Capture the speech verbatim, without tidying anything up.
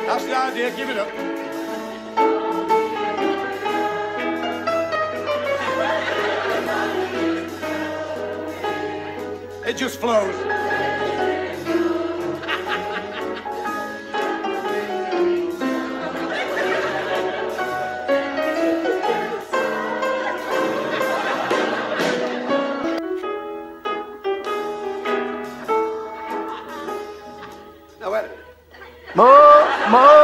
That's the idea. Give it up. It just flows. Now, wait. More, more.